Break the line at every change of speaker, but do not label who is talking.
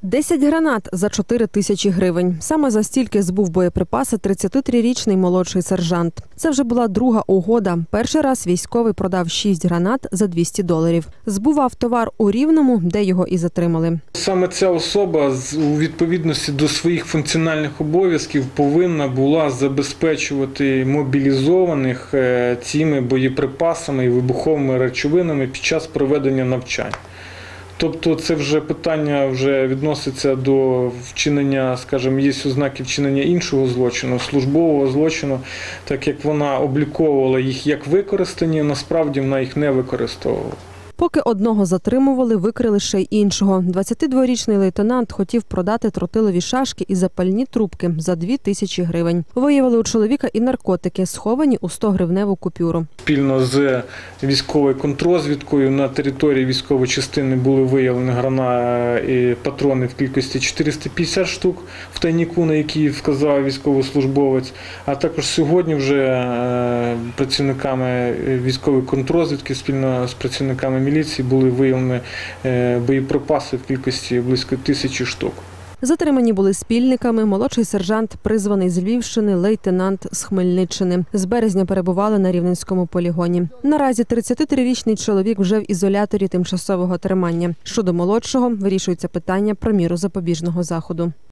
10 гранат за 4 тисячі гривень. Саме за стільки збув боєприпаси 33-річний молодший сержант. Це вже була друга угода. Перший раз військовий продав 6 гранат за $200. Збував товар у Рівному, де його і затримали.
Саме ця особа у відповідності до своїх функціональних обов'язків повинна була забезпечувати мобілізованих цими боєприпасами і вибуховими речовинами під час проведення навчань. Тобто це вже питання відноситься до вчинення, скажімо, є ознаки вчинення іншого злочину, службового злочину, так як вона обліковувала їх як використані, насправді вона їх не використовувала.
Поки одного затримували, викрили ще й іншого. 22-річний лейтенант хотів продати тротилові шашки і запальні трубки за 2 тисячі гривень. Виявили у чоловіка і наркотики, сховані у 100-гривневу купюру.
Спільно з військовою контррозвідкою на території військової частини були виявлені і патрони в кількості 450 штук в тайнику, на який вказав військовослужбовець. А також сьогодні вже працівниками військової контррозвідки спільно з працівниками міліції були виявлені боєприпаси в кількості близько 1000 штук.
Затримані були спільниками, молодший сержант, призваний з Львівщини, лейтенант з Хмельниччини. З березня перебували на Рівненському полігоні. Наразі 33-річний чоловік вже в ізоляторі тимчасового тримання. Щодо молодшого, вирішується питання про міру запобіжного заходу.